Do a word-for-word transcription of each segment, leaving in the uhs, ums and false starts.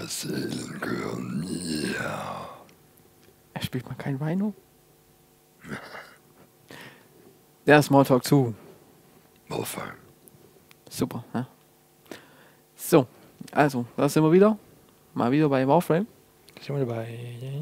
Seelen gehören mir. Er spielt mal kein Rhino? Der Smalltalk zu. Warframe. Super, ja. So, also, da sind wir wieder. Mal wieder bei Warframe. Da sind wir dabei.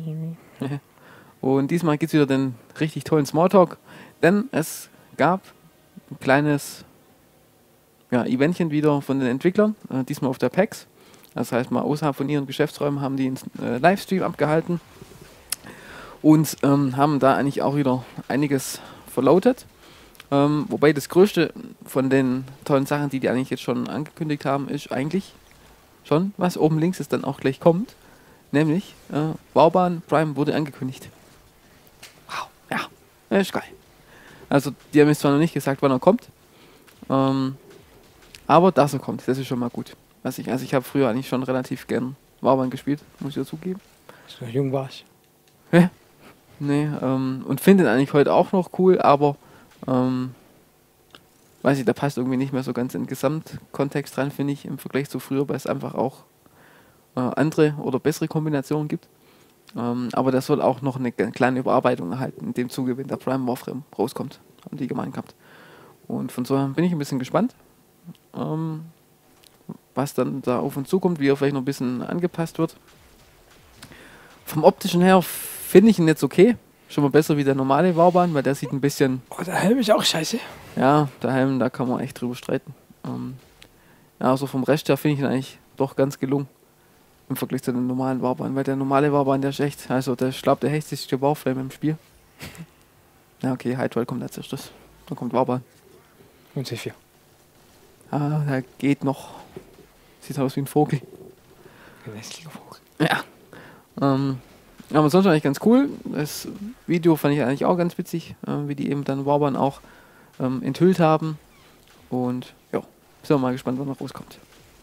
Und diesmal gibt es wieder den richtig tollen Smalltalk, denn es gab ein kleines ja, Eventchen wieder von den Entwicklern, äh, diesmal auf der PAX. Das heißt, mal außerhalb von ihren Geschäftsräumen haben die einen äh, Livestream abgehalten und ähm, haben da eigentlich auch wieder einiges verlautet. Ähm, wobei das Größte von den tollen Sachen, die die eigentlich jetzt schon angekündigt haben, ist eigentlich schon, was oben links ist, dann auch gleich kommt. Nämlich, äh, Warbahn Prime wurde angekündigt. Wow, ja, das ist geil. Also, die haben jetzt zwar noch nicht gesagt, wann er kommt, ähm, aber dass er kommt, das ist schon mal gut. Also ich, also ich habe früher eigentlich schon relativ gern Warbahn gespielt, muss ich dazu geben. Als du noch jung warst. Ja. Nee, ähm, und finde ihn eigentlich heute auch noch cool, aber ähm, weiß ich, da passt irgendwie nicht mehr so ganz in den Gesamtkontext rein, finde ich, im Vergleich zu früher, weil es einfach auch äh, andere oder bessere Kombinationen gibt. Ähm, aber das soll auch noch eine g- kleine Überarbeitung erhalten, in dem Zuge, wenn der Prime Warframe rauskommt, haben die gemeint gehabt. Und von so her bin ich ein bisschen gespannt, ähm, was dann da auf uns zukommt, wie er vielleicht noch ein bisschen angepasst wird. Vom optischen her finde ich ihn jetzt okay. Schon mal besser wie der normale Warbahn, weil der sieht ein bisschen, Oh, der Helm ist auch scheiße. ja, der Helm, da kann man echt drüber streiten. Ähm, ja, also vom Rest her finde ich ihn eigentlich doch ganz gelungen im Vergleich zu den normalen Warbahn, weil der normale Warbahn, der ist echt, also der, ich glaube, der hässlichste Warframe im Spiel. Ja, okay, Hydroid kommt als erstes. Dann kommt Warbahn. Und C vier. Ah, der geht noch. Sieht aus wie ein Vogel. Ein hässlicher Vogel. Ja. Ähm, aber sonst eigentlich ganz cool. Das Video fand ich eigentlich auch ganz witzig, äh, wie die eben dann Warbahn auch ähm, enthüllt haben. Und ja, sind wir mal gespannt, wann noch rauskommt.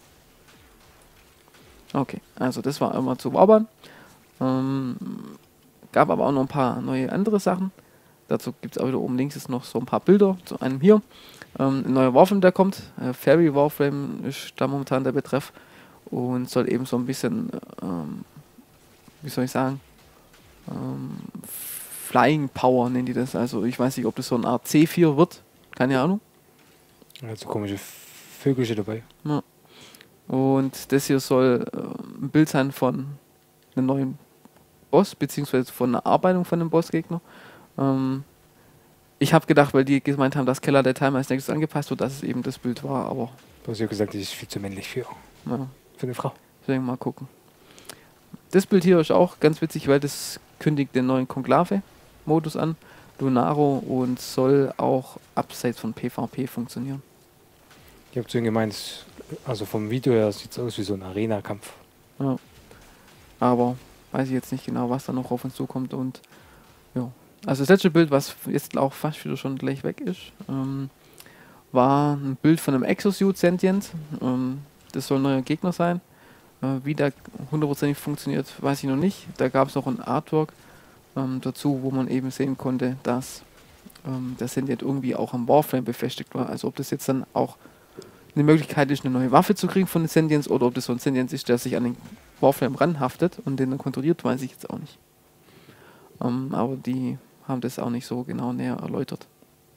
Okay, also das war immer zu Warbahn. Ähm, gab aber auch noch ein paar neue andere Sachen. Dazu gibt es auch wieder oben links ist noch so ein paar Bilder zu einem hier. Ähm, ein neuer Warframe, der kommt. Äh, Fairy Warframe ist da momentan der Betreff. Und soll eben so ein bisschen, ähm, wie soll ich sagen, ähm, Flying Power nennen die das. Also ich weiß nicht, ob das so eine Art C vier wird. Keine Ahnung. Also komische Vögelchen dabei. Ja. Und das hier soll äh, ein Bild sein von einem neuen Boss, beziehungsweise von einer Arbeitung von einem Bossgegner. Ähm, ich habe gedacht, weil die gemeint haben, dass Keller der Timer als nächstes angepasst wird, dass es eben das Bild war, aber Du hast ja gesagt, das ist viel zu männlich für, ja, für eine Frau. deswegen mal gucken. Das Bild hier ist auch ganz witzig, weil das kündigt den neuen Konklave-Modus an, Lunaro, und soll auch abseits von PvP funktionieren. Ich habe zu ihm gemeint, also vom Video her sieht es aus wie so ein Arena-Kampf. Ja. Aber weiß ich jetzt nicht genau, was da noch auf uns zukommt. Und ja, also das letzte Bild, was jetzt auch fast wieder schon gleich weg ist, ähm, war ein Bild von einem Exosuit Sentient. Ähm, das soll ein neuer Gegner sein. Äh, wie der hundertprozentig funktioniert, weiß ich noch nicht. Da gab es noch ein Artwork ähm, dazu, wo man eben sehen konnte, dass ähm, der Sentient irgendwie auch am Warframe befestigt war. Also ob das jetzt dann auch eine Möglichkeit ist, eine neue Waffe zu kriegen von den Sentients, oder ob das so ein Sentient ist, der sich an den Warframe ranhaftet und den dann kontrolliert, weiß ich jetzt auch nicht. Ähm, aber die haben das auch nicht so genau näher erläutert.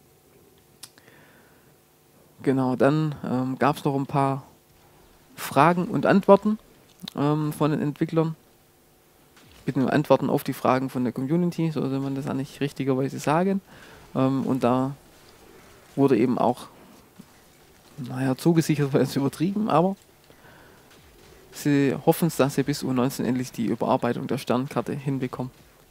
Genau, dann ähm, gab es noch ein paar Fragen und Antworten ähm, von den Entwicklern. Bitte Antworten auf die Fragen von der Community, so soll man das eigentlich richtigerweise sagen. Ähm, und da wurde eben auch, naja, zugesichert, weil es übertrieben, aber sie hoffen es, dass sie bis U neunzehn endlich die Überarbeitung der Sternkarte hinbekommen.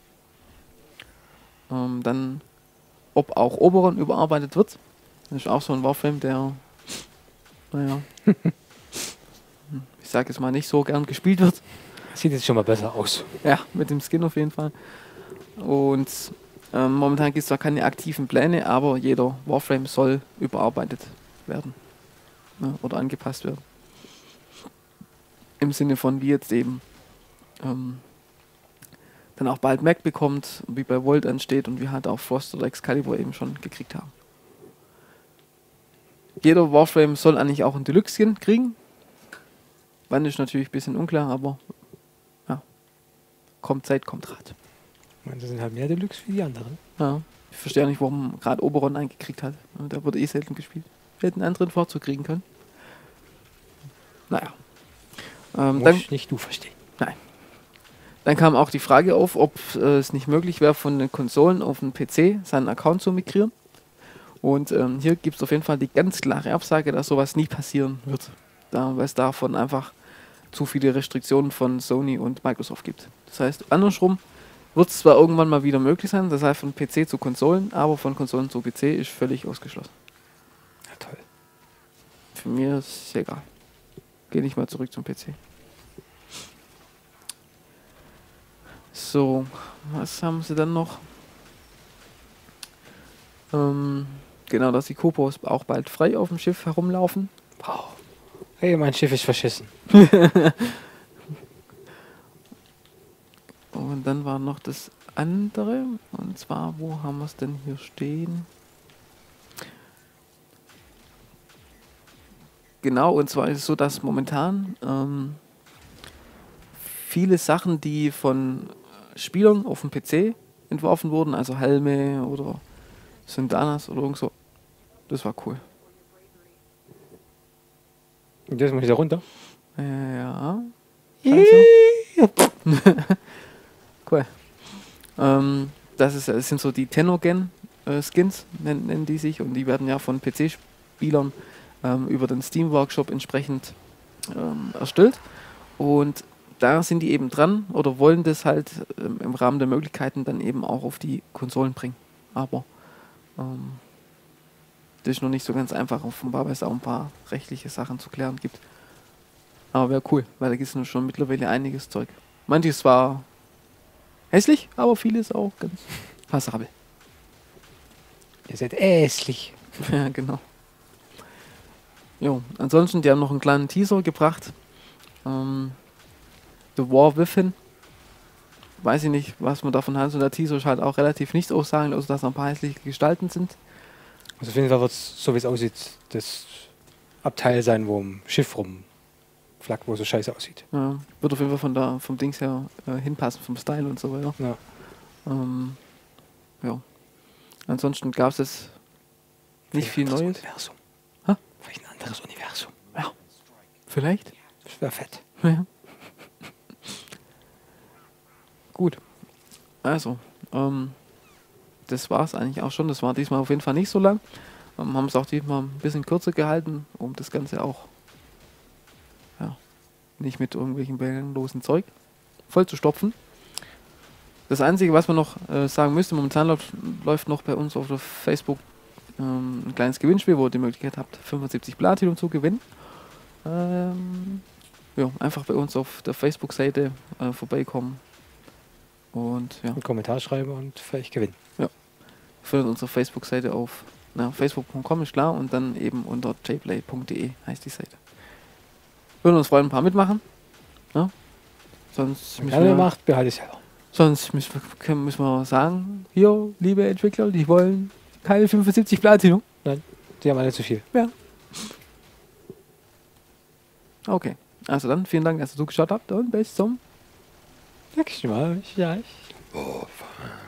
Ähm, dann, ob auch Oberon überarbeitet wird. Das ist auch so ein Warframe, der, naja, ich sage jetzt mal, nicht so gern gespielt wird. Sieht jetzt schon mal besser aus. Ja, mit dem Skin auf jeden Fall. Und ähm, momentan gibt es zwar keine aktiven Pläne, aber jeder Warframe soll überarbeitet werden. Ne, oder angepasst werden. Im Sinne von, wie jetzt eben ähm, dann auch bald Mac bekommt, wie bei Volt ansteht und wie halt auch Frost oder Excalibur eben schon gekriegt haben. Jeder Warframe soll eigentlich auch einen Deluxe-Skin kriegen. Wann ist natürlich ein bisschen unklar, aber kommt Zeit, kommt Rat. Ich meine, das sind halt mehr Deluxe wie die anderen. Ja. Ich verstehe auch nicht, warum gerade Oberon eingekriegt hat. Der wurde eh selten gespielt. Wir hätten einen anderen Vorzug kriegen können. Naja. Ähm, Muss dann, nicht du verstehen. dann kam auch die Frage auf, ob äh, es nicht möglich wäre, von den Konsolen auf den P C seinen Account zu migrieren. Und ähm, hier gibt es auf jeden Fall die ganz klare Absage, dass sowas nie passieren wird. Da, weil es davon einfach zu viele Restriktionen von Sony und Microsoft gibt. Das heißt, andersrum wird es zwar irgendwann mal wieder möglich sein, das heißt von P C zu Konsolen, aber von Konsolen zu P C ist völlig ausgeschlossen. Ja, toll. Für mich ist es egal. Geh nicht mal zurück zum P C. So, was haben sie dann noch? Ähm, genau, dass die Kopos auch bald frei auf dem Schiff herumlaufen. Wow. Hey, mein Schiff ist verschissen. Und dann war noch das andere. Und zwar, wo haben wir es denn hier stehen? Genau, und zwar ist es so, dass momentan ähm, viele Sachen, die von Spielern auf dem P C entworfen wurden, also Helme oder Syndanas oder irgend so, das war cool. Und jetzt muss ich da runter. Äh, ja. Also. Cool. Ähm, das, ist, das sind so die Tenogen-Skins, nennen, nennen die sich, und die werden ja von P C-Spielern ähm, über den Steam-Workshop entsprechend ähm, erstellt. Und da sind die eben dran oder wollen das halt ähm, im Rahmen der Möglichkeiten dann eben auch auf die Konsolen bringen. Aber ähm, das ist noch nicht so ganz einfach, offenbar, weil es auch ein paar rechtliche Sachen zu klären gibt. Aber wäre cool, weil da gibt es schon mittlerweile einiges Zeug. Manches war hässlich, aber vieles auch ganz passabel. Ihr seid hässlich. Ja, genau. Jo, ansonsten, die haben noch einen kleinen Teaser gebracht. Ähm, The War Within. Weiß ich nicht, was man davon hat. Und der Teaser ist halt auch relativ nicht aussagend, außer dass noch ein paar hässliche Gestalten sind. Also auf jeden Fall wird es, so wie es aussieht, das Abteil sein, wo im Schiff rumflackt, wo es so scheiße aussieht. Ja, wird auf jeden Fall von der, vom Dings her äh, hinpassen, vom Style und so weiter. Ja. Ähm, ja. Ansonsten gab es jetzt nicht viel Anderes Neues. Universum. Hä? Vielleicht ein anderes Universum. Ja. Vielleicht? Das wäre fett. Ja. Gut. Also, ähm, das war es eigentlich auch schon. Das war diesmal auf jeden Fall nicht so lang. Ähm, haben es auch diesmal ein bisschen kürzer gehalten, um das Ganze auch ja, nicht mit irgendwelchen belanglosen Zeug voll zu stopfen. Das Einzige, was man noch äh, sagen müsste, momentan läuft, läuft noch bei uns auf der Facebook ähm, ein kleines Gewinnspiel, wo ihr die Möglichkeit habt, fünfundsiebzig Platinum zu gewinnen. Ähm, ja, einfach bei uns auf der Facebook-Seite äh, vorbeikommen. Und ja, Einen Kommentar schreiben und vielleicht gewinnen. findet unsere Facebook-Seite auf na, facebook punkt com ist klar und dann eben unter jplay punkt de heißt die Seite. Würden uns freuen, ein paar mitmachen. Ja? Sonst Wenn müssen keiner wir, macht, behalte ich selber. sonst müssen wir, können, müssen wir sagen, hier, liebe Entwickler, die wollen keine fünfundsiebzig Platinum. Die haben alle zu viel. Ja. Okay, also dann vielen Dank, dass ihr zugeschaut habt und bis zum Nächstes Mal. Ja, ich Warfare.